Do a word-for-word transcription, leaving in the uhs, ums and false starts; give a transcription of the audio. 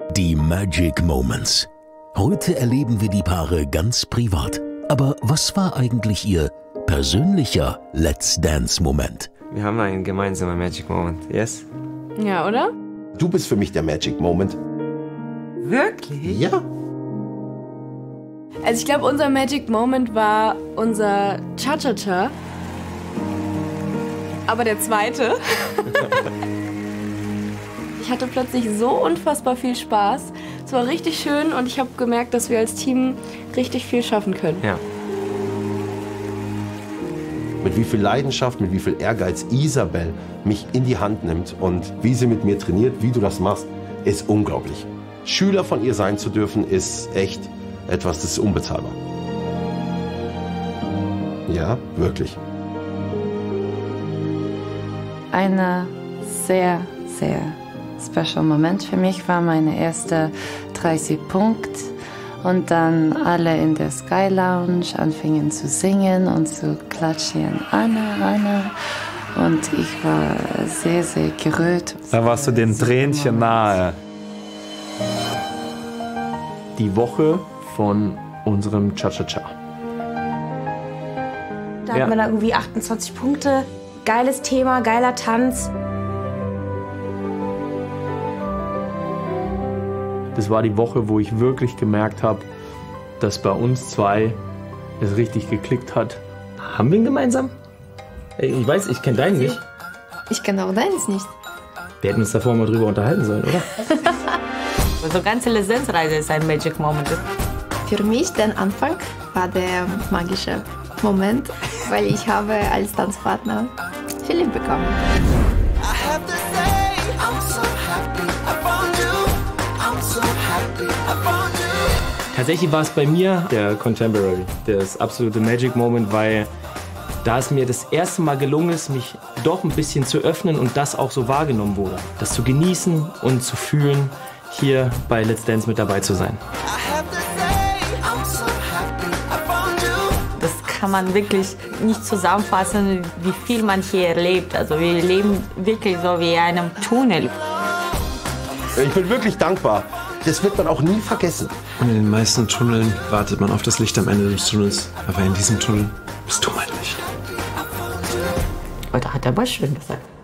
Die Magic Moments. Heute erleben wir die Paare ganz privat. Aber was war eigentlich ihr persönlicher Let's Dance-Moment? Wir haben einen gemeinsamen Magic Moment, yes? Ja, oder? Du bist für mich der Magic Moment. Wirklich? Ja. Also ich glaube, unser Magic Moment war unser Cha-Cha-Cha. Aber der zweite. Ich hatte plötzlich so unfassbar viel Spaß. Es war richtig schön und ich habe gemerkt, dass wir als Team richtig viel schaffen können. Ja. Mit wie viel Leidenschaft, mit wie viel Ehrgeiz Isabel mich in die Hand nimmt und wie sie mit mir trainiert, wie du das machst, ist unglaublich. Schüler von ihr sein zu dürfen, ist echt etwas, das ist unbezahlbar. Ja, wirklich. Ein sehr, sehr special Moment für mich war meine erste dreißig Punkte und dann alle in der Sky Lounge anfingen zu singen und zu klatschen, Anna, Anna. Und ich war sehr, sehr gerührt. Da warst du den Tränchen nahe. Die Woche von unserem Cha-Cha-Cha. Da Ja. hat man dann irgendwie achtundzwanzig Punkte. Geiles Thema, geiler Tanz. Das war die Woche, wo ich wirklich gemerkt habe, dass bei uns zwei es richtig geklickt hat. Haben wir ihn gemeinsam? Ich weiß, ich kenne deinen nicht. Ich kenne auch deins nicht. Wir hätten uns davor mal drüber unterhalten sollen, oder? So ganze Lizenzreise ist ein Magic Moment. Für mich der Anfang war der magische Moment, weil ich habe als Tanzpartner Philipp bekommen. Tatsächlich war es bei mir der Contemporary, das absolute Magic Moment, weil da es mir das erste Mal gelungen ist, mich doch ein bisschen zu öffnen und das auch so wahrgenommen wurde. Das zu genießen und zu fühlen, hier bei Let's Dance mit dabei zu sein. Das kann man wirklich nicht zusammenfassen, wie viel man hier erlebt. Also wir leben wirklich so wie in einem Tunnel. Ich bin wirklich dankbar. Das wird man auch nie vergessen. Und in den meisten Tunneln wartet man auf das Licht am Ende des Tunnels. Aber in diesem Tunnel bist du mein Licht. Heute hat er aber schön gesagt.